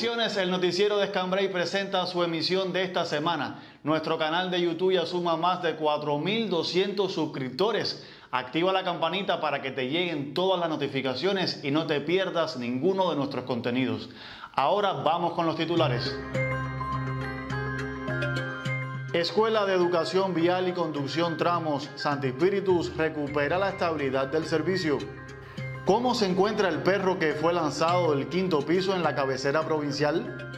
Visiones, el noticiero de Escambray presenta su emisión de esta semana. Nuestro canal de YouTube ya suma más de 4.200 suscriptores. Activa la campanita para que te lleguen todas las notificaciones y no te pierdas ninguno de nuestros contenidos. Ahora vamos con los titulares. Escuela de Educación Vial y Conducción Tramos Santi Espíritus recupera la estabilidad del servicio. ¿Cómo se encuentra el perro que fue lanzado del quinto piso en la cabecera provincial?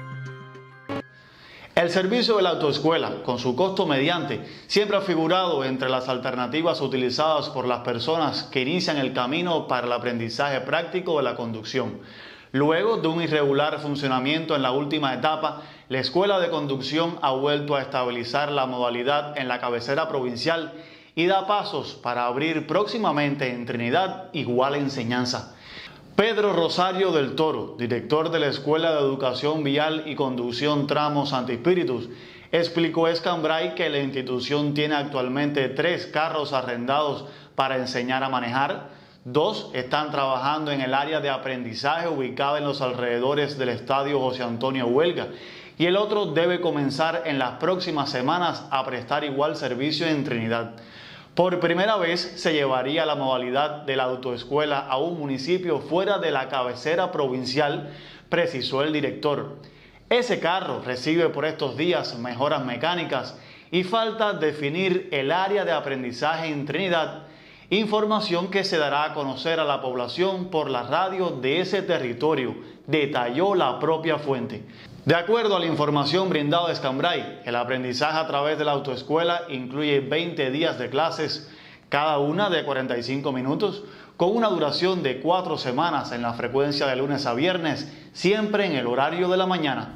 El servicio de la autoescuela, con su costo mediante, siempre ha figurado entre las alternativas utilizadas por las personas que inician el camino para el aprendizaje práctico de la conducción. Luego de un irregular funcionamiento en la última etapa, la Escuela de Conducción ha vuelto a estabilizar la modalidad en la cabecera provincial y da pasos para abrir próximamente en Trinidad igual enseñanza. Pedro Rosario del Toro, director de la Escuela de Educación Vial y Conducción Tramos Santi Espíritus, explicó a Escambray que la institución tiene actualmente 3 carros arrendados para enseñar a manejar, 2 están trabajando en el área de aprendizaje ubicada en los alrededores del Estadio José Antonio Huelga y el otro debe comenzar en las próximas semanas a prestar igual servicio en Trinidad. Por primera vez se llevaría la modalidad de la autoescuela a un municipio fuera de la cabecera provincial, precisó el director. Ese carro recibe por estos días mejoras mecánicas y falta definir el área de aprendizaje en Trinidad, información que se dará a conocer a la población por la radio de ese territorio, detalló la propia fuente. De acuerdo a la información brindada a Escambray, el aprendizaje a través de la autoescuela incluye 20 días de clases, cada una de 45 minutos, con una duración de 4 semanas en la frecuencia de lunes a viernes, siempre en el horario de la mañana.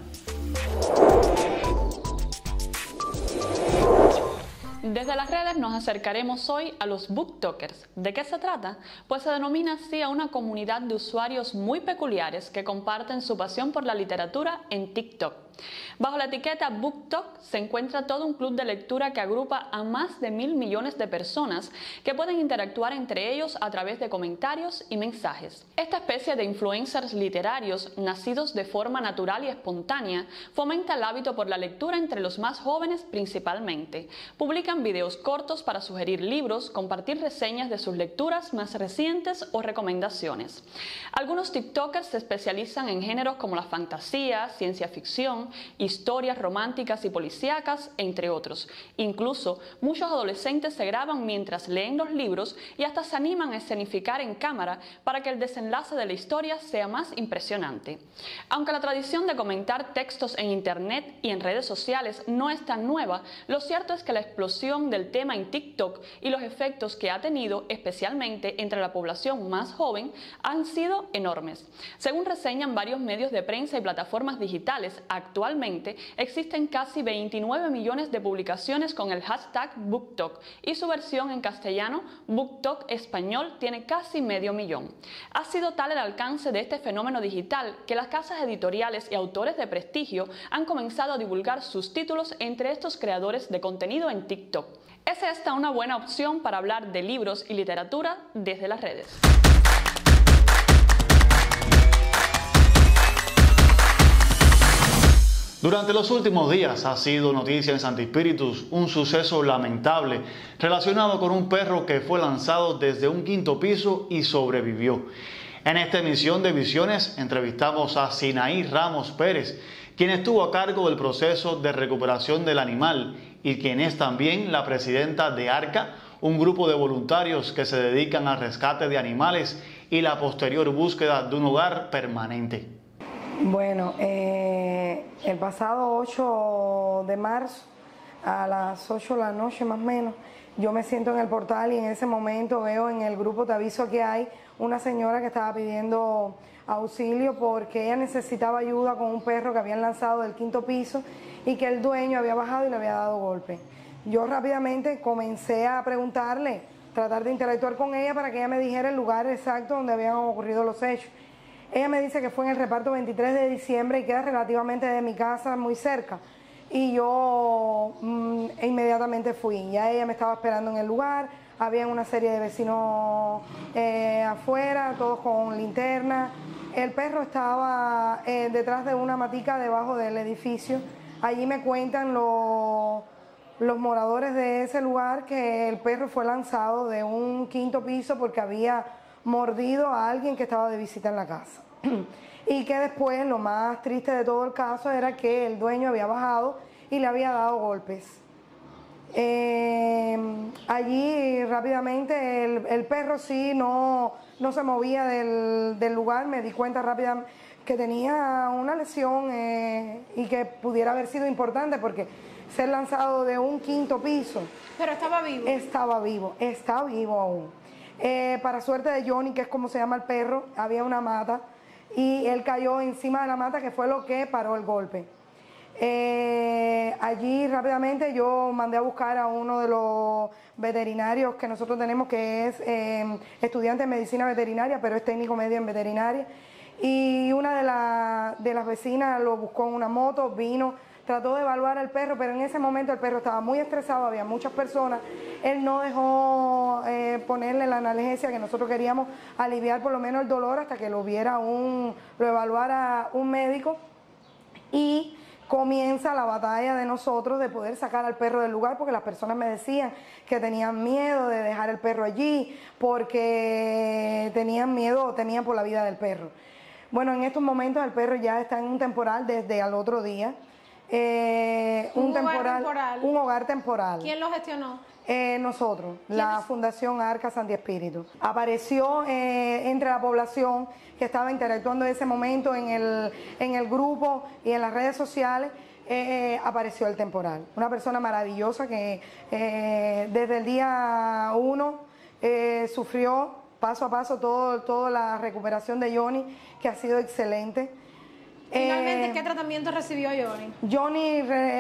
Desde las redes nos acercaremos hoy a los booktokers. ¿De qué se trata? Pues se denomina así a una comunidad de usuarios muy peculiares que comparten su pasión por la literatura en TikTok. Bajo la etiqueta BookTok se encuentra todo un club de lectura que agrupa a más de 1.000 millones de personas que pueden interactuar entre ellos a través de comentarios y mensajes. Esta especie de influencers literarios, nacidos de forma natural y espontánea, fomenta el hábito por la lectura entre los más jóvenes principalmente. Publican videos cortos para sugerir libros, compartir reseñas de sus lecturas más recientes o recomendaciones. Algunos TikTokers se especializan en géneros como la fantasía, ciencia ficción, historias románticas y policíacas, entre otros. Incluso muchos adolescentes se graban mientras leen los libros y hasta se animan a escenificar en cámara para que el desenlace de la historia sea más impresionante. Aunque la tradición de comentar textos en internet y en redes sociales no es tan nueva, lo cierto es que la explosión del tema en TikTok y los efectos que ha tenido, especialmente entre la población más joven, han sido enormes. Según reseñan varios medios de prensa y plataformas digitales, actualmente existen casi 29 millones de publicaciones con el hashtag BookTok y su versión en castellano, BookTok español, tiene casi medio millón. Ha sido tal el alcance de este fenómeno digital que las casas editoriales y autores de prestigio han comenzado a divulgar sus títulos entre estos creadores de contenido en TikTok. ¿Es esta una buena opción para hablar de libros y literatura desde las redes? Durante los últimos días ha sido noticia en Santi Espíritus un suceso lamentable relacionado con un perro que fue lanzado desde un quinto piso y sobrevivió. En esta emisión de Visiones entrevistamos a Sinaí Ramos Pérez, quien estuvo a cargo del proceso de recuperación del animal y quien es también la presidenta de ARCA, un grupo de voluntarios que se dedican al rescate de animales y la posterior búsqueda de un hogar permanente. Bueno, el pasado 8 de marzo, a las 8 de la noche más o menos, yo me siento en el portal y en ese momento veo en el grupo Te Aviso que hay una señora que estaba pidiendo auxilio porque ella necesitaba ayuda con un perro que habían lanzado del quinto piso y que el dueño había bajado y le había dado golpe. Yo rápidamente comencé a preguntarle, tratar de interactuar con ella para que ella me dijera el lugar exacto donde habían ocurrido los hechos. Ella me dice que fue en el reparto 23 de diciembre y queda relativamente de mi casa, muy cerca. Y yo inmediatamente fui. Ya ella me estaba esperando en el lugar, había una serie de vecinos afuera, todos con linterna. El perro estaba detrás de una matica debajo del edificio. Allí me cuentan los moradores de ese lugar que el perro fue lanzado de un 5º piso porque había mordido a alguien que estaba de visita en la casa. Y que después, lo más triste de todo el caso, era que el dueño había bajado y le había dado golpes. Allí rápidamente el perro sí no se movía del lugar. Me di cuenta rápidamente que tenía una lesión y que pudiera haber sido importante porque ser lanzado de un 5º piso. Pero estaba vivo. Está vivo aún. Para suerte de Johnny, que es como se llama el perro, había una mata y él cayó encima de la mata, que fue lo que paró el golpe. Allí rápidamente yo mandé a buscar a uno de los veterinarios que nosotros tenemos, que es estudiante de medicina veterinaria, pero es técnico medio en veterinaria, y una de las vecinas lo buscó en una moto, vino, trató de evaluar al perro, pero en ese momento el perro estaba muy estresado, había muchas personas, él no dejó ponerle la analgesia que nosotros queríamos, aliviar por lo menos el dolor hasta que lo evaluara un médico, y comienza la batalla de nosotros de poder sacar al perro del lugar, porque las personas me decían que tenían miedo de dejar el perro allí, porque tenían miedo o temían por la vida del perro. Bueno, en estos momentos el perro ya está en un temporal desde al otro día. Un hogar temporal. ¿Quién lo gestionó? Nosotros, la Fundación Arca Santi Espíritu. Apareció entre la población que estaba interactuando en ese momento en el grupo y en las redes sociales. Apareció el temporal. Una persona maravillosa que desde el día 1 sufrió paso a paso toda la recuperación de Johnny, que ha sido excelente. Finalmente, ¿qué tratamiento recibió Johnny? Johnny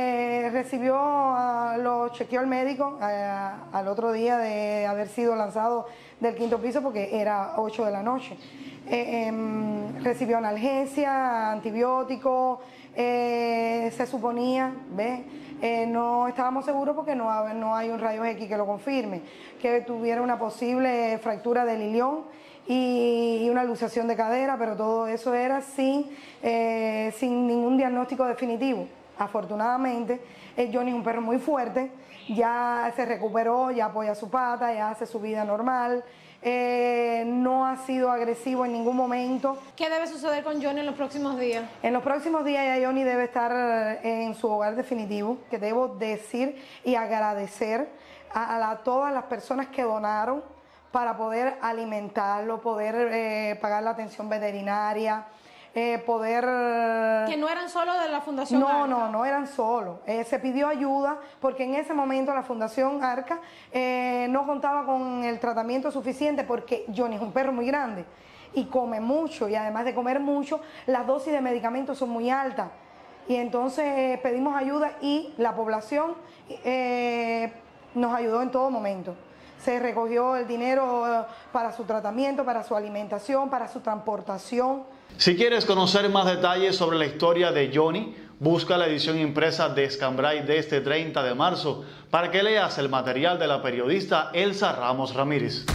lo chequeó el médico al otro día de haber sido lanzado del 5º piso, porque era 8 de la noche. Recibió analgesia, antibiótico, se suponía, no estábamos seguros porque no hay un rayo X que lo confirme, que tuviera una posible fractura del ilión y una luxación de cadera, pero todo eso era sin ningún diagnóstico definitivo. Afortunadamente, Johnny es un perro muy fuerte, ya se recuperó, ya apoya su pata, ya hace su vida normal, no ha sido agresivo en ningún momento. ¿Qué debe suceder con Johnny en los próximos días? En los próximos días ya Johnny debe estar en su hogar definitivo, que debo decir y agradecer a todas las personas que donaron para poder alimentarlo, poder pagar la atención veterinaria, poder... ¿Que no eran solo de la Fundación Arca? No eran solo. Se pidió ayuda porque en ese momento la Fundación Arca no contaba con el tratamiento suficiente, porque Johnny es un perro muy grande y come mucho, y además de comer mucho, las dosis de medicamentos son muy altas. Y entonces pedimos ayuda y la población nos ayudó en todo momento. Se recogió el dinero para su tratamiento, para su alimentación, para su transportación. Si quieres conocer más detalles sobre la historia de Johnny, busca la edición impresa de Escambray de este 30 de marzo para que leas el material de la periodista Elsa Ramos Ramírez.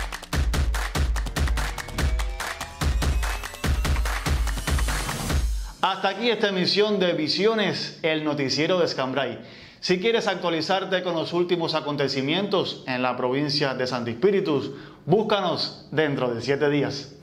Hasta aquí esta emisión de Visiones, el noticiero de Escambray. Si quieres actualizarte con los últimos acontecimientos en la provincia de Santi Espíritu, búscanos dentro de 7 días.